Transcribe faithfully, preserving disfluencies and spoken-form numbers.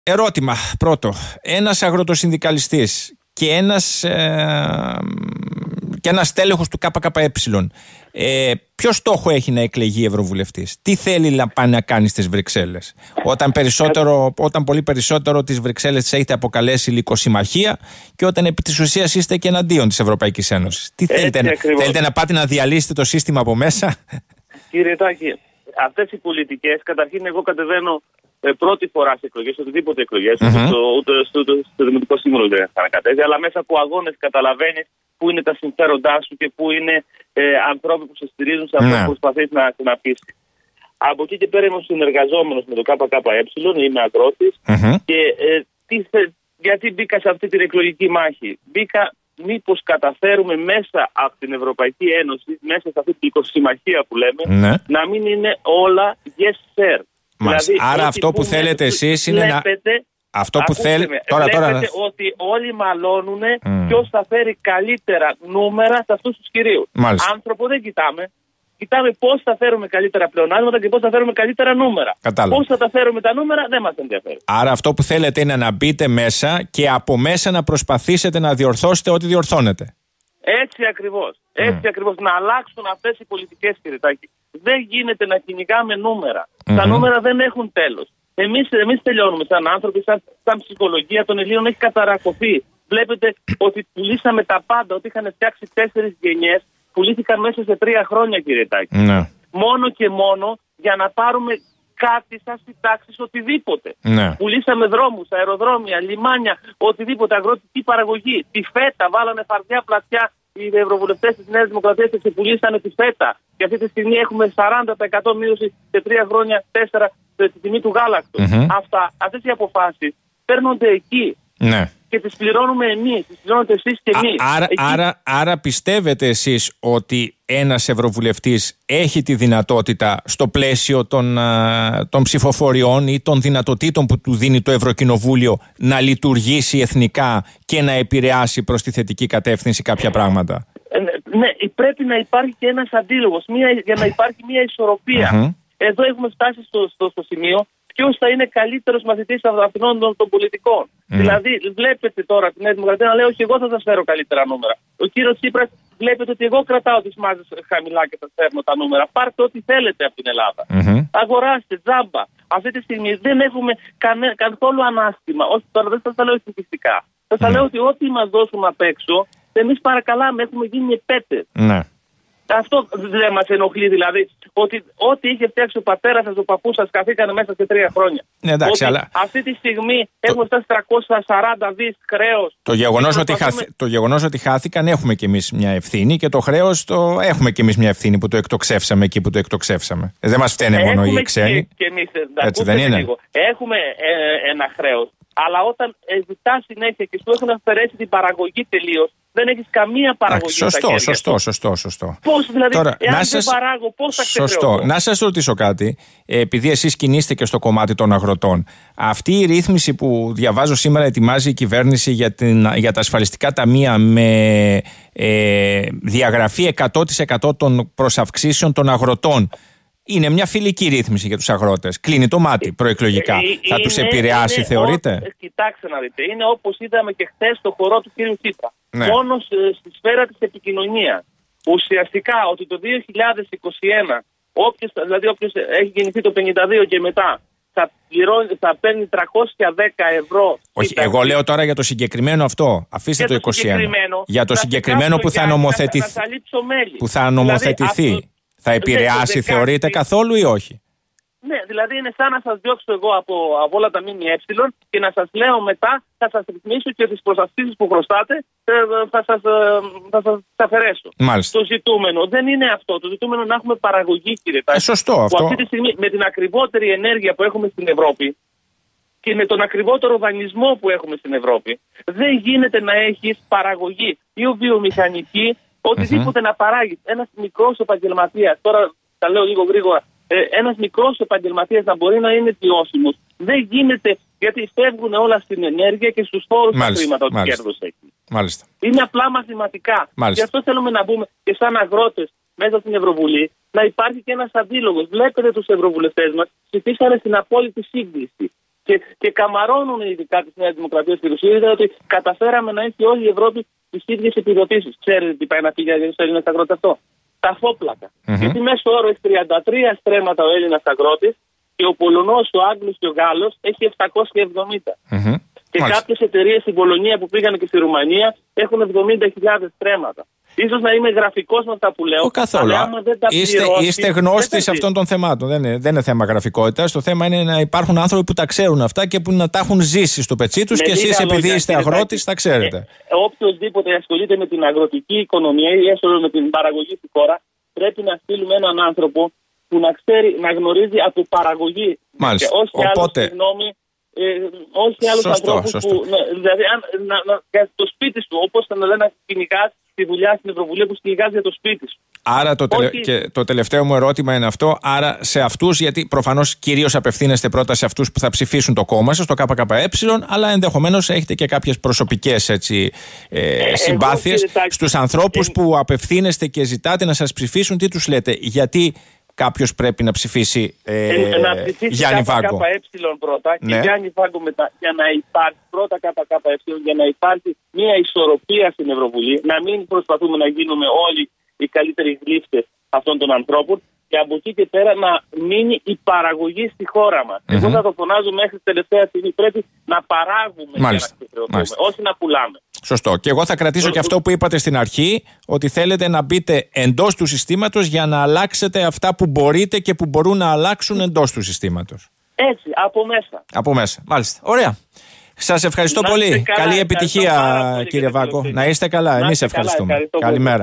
Ερώτημα πρώτο. Ένας αγροτοσυνδικαλιστής και ένας, ε, και ένας τέλεχος του ΚΚΕ, ε, ποιο στόχο έχει να εκλεγεί ευρωβουλευτής? Τι θέλει να πάει να κάνει στις Βρυξέλλες? Όταν, περισσότερο, όταν πολύ περισσότερο τις Βρυξέλλες τις έχετε αποκαλέσει λυκοσυμμαχία και όταν επί της ουσίας είστε και εναντίον της Ευρωπαϊκής Ένωσης. Τι θέλετε, να, θέλετε να πάτε να διαλύσετε το σύστημα από μέσα? Κύριε Τάκη, αυτές οι πολιτικές, καταρχήν εγώ κατεβαίνω ε, πρώτη φορά σε εκλογές, οτιδήποτε εκλογές, mm-hmm. ούτε στο, στο, στο Δημοτικό Σύμβουλο δεν θα ανακατεύει, αλλά μέσα από αγώνες καταλαβαίνεις πού είναι τα συμφέροντά σου και πού είναι ε, ανθρώποι που σε στηρίζουν σε αυτό mm-hmm. που προσπαθείς να, να πεις. Από εκεί και πέρα είμαι συνεργαζόμενος με το ΚΚΕ, είμαι αγρότης mm-hmm. και ε, τι θε, γιατί μπήκα σε αυτή την εκλογική μάχη? Μπήκα μήπως καταφέρουμε μέσα από την Ευρωπαϊκή Ένωση, μέσα σε αυτή την οικοσυμμαχία που λέμε, ναι. να μην είναι όλα yes sir. Δηλαδή, άρα αυτό που, που θέλετε εσείς είναι βλέπετε, να... Αυτό που θέλετε... Τώρα, τώρα... ότι όλοι μαλώνουν mm. ποιος θα φέρει καλύτερα νούμερα σε αυτούς τους κυρίους. Μάλιστα. Άνθρωπο δεν κοιτάμε. Κοιτάμε πώς θα φέρουμε καλύτερα πλεονάσματα και πώς θα φέρουμε καλύτερα νούμερα. Κατάλαβα. Πώς θα τα φέρουμε τα νούμερα δεν μας ενδιαφέρει. Άρα αυτό που θέλετε είναι να μπείτε μέσα και από μέσα να προσπαθήσετε να διορθώσετε ό,τι διορθώνετε. Έτσι ακριβώς. Έτσι mm. ακριβώς. Να αλλάξουν αυτές οι πολιτικές, κύριε Τάκη. Δεν γίνεται να κυνηγάμε νούμερα. Mm-hmm. Τα νούμερα δεν έχουν τέλος. Εμείς, εμείς τελειώνουμε σαν άνθρωποι, σαν, σαν ψυχολογία των Ελλήνων έχει καταρακωθεί. Βλέπετε ότι πουλήσαμε τα πάντα, ότι είχαν φτιάξει τέσσερις γενιές, πουλήθηκαν μέσα σε τρία χρόνια, κύριε Τάκη. Ναι. Μόνο και μόνο για να πάρουμε κάτι σαν συντάξεις, οτιδήποτε. Ναι. Πουλήσαμε δρόμους, αεροδρόμια, λιμάνια, οτιδήποτε, αγροτική παραγωγή. Τη φέτα, βάλανε φαρδιά πλατιά. Οι ευρωβουλευτές της Νέας Δημοκρατίας ξεπουλήσανε τη φέτα. Και αυτή τη στιγμή έχουμε σαράντα τοις εκατό μείωση σε τρία χρόνια, τέσσερα στη τιμή του γάλακτος. Mm-hmm. Αυτά, αυτές οι αποφάσεις παίρνονται εκεί. Ναι. Και τις πληρώνουμε εμείς, τις πληρώνετε εσείς και εμείς. Άρα, εκεί... άρα, άρα πιστεύετε εσείς ότι ένας ευρωβουλευτής έχει τη δυνατότητα στο πλαίσιο των, α, των ψηφοφοριών ή των δυνατοτήτων που του δίνει το Ευρωκοινοβούλιο να λειτουργήσει εθνικά και να επηρεάσει προς τη θετική κατεύθυνση κάποια πράγματα? Ε, ναι, πρέπει να υπάρχει και ένας αντίλογος μια, για να υπάρχει μια ισορροπία. Mm-hmm. Εδώ έχουμε φτάσει στο, στο, στο σημείο ποιος θα είναι καλύτερος μαθητής αυτών των, των πολιτικών. Mm. Δηλαδή, βλέπετε τώρα την Νέα Δημοκρατία να λέει: όχι, εγώ θα σας φέρω καλύτερα νούμερα. Ο κύριος Τσίπρας, βλέπετε ότι εγώ κρατάω τις μάζες χαμηλά και σας φέρνω τα νούμερα. Πάρτε ό,τι θέλετε από την Ελλάδα. Mm-hmm. Αγοράστε, τζάμπα. Αυτή τη στιγμή δεν έχουμε κανε, καθόλου ανάστημα. Όχι, τώρα δεν σας τα λέω εθνικιστικά. Θα σας mm. λέω ότι ό,τι μας δώσουμε απ' έξω, εμείς παρακαλάμε, έχουμε γίνει επέτες. Mm. Αυτό δεν μας ενοχλεί, δηλαδή. Ότι ό,τι είχε φτιάξει ο πατέρας σας, ο παππούς σας, καθήκανε μέσα σε τρία χρόνια. Ναι, εντάξει, ότι αλλά... αυτή τη στιγμή το... έχουμε φτάσει τριακόσια σαράντα δις χρέος. Το γεγονός ότι, χάθη... το γεγονός ότι χάθηκαν έχουμε κι εμείς μια ευθύνη και το χρέος το έχουμε κι εμείς μια ευθύνη που το εκτοξεύσαμε εκεί που το εκτοξεύσαμε. Δεν μας φταίνε έχουμε μόνο οι ξένοι. Και εμείς, έτσι δεν είναι? Λίγο. Έχουμε ε, ένα χρέος. Αλλά όταν ε, ζητάς συνέχεια και σου έχουν αφαιρέσει την παραγωγή τελείως, δεν έχεις καμία παραγωγή. Σωστό, σωστό, σωστό, σωστό. Πώς δηλαδή, τώρα, εάν να σας... δεν παράγω, πώς θα ξεχρεώσω? Σωστό. Να σας ρωτήσω κάτι, επειδή εσείς κινείστε και στο κομμάτι των αγροτών. Αυτή η ρύθμιση που διαβάζω σήμερα ετοιμάζει η κυβέρνηση για, την, για τα ασφαλιστικά ταμεία με ε, διαγραφή εκατό τοις εκατό των προσαυξήσεων των αγροτών, είναι μια φιλική ρύθμιση για τους αγρότες? Κλείνει το μάτι προεκλογικά. Ε, θα είναι, τους επηρεάσει, είναι, θεωρείτε? Ό, κοιτάξτε να δείτε. Είναι όπως είδαμε και χθες στο χορό του κύριου Τσίπρα. Ναι. Μόνο στη σφαίρα της επικοινωνίας. Ουσιαστικά ότι το δύο χιλιάδες είκοσι ένα, όποιος, δηλαδή όποιος έχει γεννηθεί το πενήντα δύο και μετά, θα, πληρώνει, θα παίρνει τριακόσια δέκα ευρώ. Όχι, εγώ λέω τώρα για το συγκεκριμένο αυτό. Αφήστε το είκοσι ένα. Για το συγκεκριμένο που θα νομοθετηθεί. Που θα νομοθετηθεί. Δηλαδή, θα επηρεάσει, δεκαέξι, θεωρείτε, καθόλου ή όχι? Ναι, δηλαδή είναι σαν να σας διώξω εγώ από, από όλα τα ΜΜΕ και να σας λέω μετά, θα σας ρυθμίσω και τις προσαυξήσεις που χρωστάτε θα σας, θα σας αφαιρέσω. Μάλιστα. Το ζητούμενο δεν είναι αυτό. Το ζητούμενο να έχουμε παραγωγή, κύριε Τάκη. Ε, σωστό αυτό. Που αυτή τη στιγμή με την ακριβότερη ενέργεια που έχουμε στην Ευρώπη και με τον ακριβότερο δανεισμό που έχουμε στην Ευρώπη, δεν γίνεται να έχεις παραγωγή ή βιομηχανική, οτιδήποτε mm-hmm. να παράγει. Ένας μικρός επαγγελματίας, τώρα τα λέω λίγο γρήγορα, ε, ένας μικρός επαγγελματίας να μπορεί να είναι βιώσιμος. Δεν γίνεται, γιατί φεύγουν όλα στην ενέργεια και στους φόρους τα χρήματα ότι κέρδος έχει. Μάλιστα. Είναι απλά μαθηματικά. Γι' αυτό θέλουμε να μπούμε και σαν αγρότες μέσα στην Ευρωβουλή, να υπάρχει και ένας αντίλογος. Βλέπετε τους ευρωβουλευτές μας ψηφίσανε στην απόλυτη σύγκληση. Και, και καμαρώνουν ειδικά τη Νέα Δημοκρατία και του ΣΥΡΙΖΑ ότι καταφέραμε να έχει όλη η Ευρώπη τις ίδιες επιδοτήσεις. Ξέρετε τι πάει να πει για τους Έλληνες αγρότες αυτό? Τα φόπλακα. Mm-hmm. Γιατί μέσω όρο έχει τριάντα τρία στρέμματα ο Έλληνας αγρότης και ο Πολωνός, ο Άγγλος και ο Γάλλος έχει επτακόσια εβδομήντα. Mm-hmm. Και κάποιες εταιρείες στην Πολωνία που πήγαν και στη Ρουμανία έχουν εβδομήντα χιλιάδες στρέμματα. Ίσως να είμαι γραφικός με αυτά που λέω. Καθόλου. Είστε, είστε γνώστης αυτών των θεμάτων. Δεν είναι, δεν είναι θέμα γραφικότητας. Το θέμα είναι να υπάρχουν άνθρωποι που τα ξέρουν αυτά και που να τα έχουν ζήσει στο πετσί τους και εσείς, επειδή είστε αγρότης, τα ξέρετε. Ε, Οποιοςδήποτε ασχολείται με την αγροτική οικονομία ή έστω με την παραγωγή στη χώρα, πρέπει να στείλουμε έναν άνθρωπο που να ξέρει, να γνωρίζει από παραγωγή. Μάλιστα. Και όχι Οπότε... άλλο, συγγνώμη, Ε, όχι άλλους ανθρώπους που. Δηλαδή, αν, να, να, για το σπίτι σου, όπως θα λένε, κυνηγάς στη δουλειά στην Ευρωβουλία που κυνηγάς για το σπίτι σου. Άρα το, τελε... και το τελευταίο μου ερώτημα είναι αυτό. Άρα σε αυτούς, γιατί προφανώς κυρίως απευθύνεστε πρώτα σε αυτούς που θα ψηφίσουν το κόμμα σας, το ΚΚΕ, αλλά ενδεχομένως έχετε και κάποιες προσωπικές έτσι, ε, ε, συμπάθειες. Στους ανθρώπους ε, που απευθύνεστε και ζητάτε να σας ψηφίσουν, τι τους λέτε? Γιατί κάποιος πρέπει να ψηφίσει ε, ε, να ψηφίσει Γιάννη Βάγκο. ΚΚΕ πρώτα ναι. και Γιάννη Βάγκο μετά, για να υπάρχει πρώτα ΚΚΕ, για να υπάρχει μια ισορροπία στην Ευρωβουλή, να μην προσπαθούμε να γίνουμε όλοι οι καλύτεροι γλύφτες αυτών των ανθρώπων και από εκεί και πέρα να μείνει η παραγωγή στη χώρα μας. Mm-hmm. Εγώ θα το φωνάζω μέχρι τη τελευταία στιγμή. Πρέπει να παράγουμε Μάλιστα. και να ξεφρεωθούμε, όχι να πουλάμε. Σωστό. Και εγώ θα κρατήσω και αυτό που είπατε στην αρχή, ότι θέλετε να μπείτε εντός του συστήματος για να αλλάξετε αυτά που μπορείτε και που μπορούν να αλλάξουν εντός του συστήματος. Έτσι, από μέσα. Από μέσα. Μάλιστα. Ωραία. Σας ευχαριστώ πολύ. Καλά, Καλή επιτυχία, κύριε Βάγκο. Να είστε καλά. Εμείς ευχαριστούμε. Καλημέρα.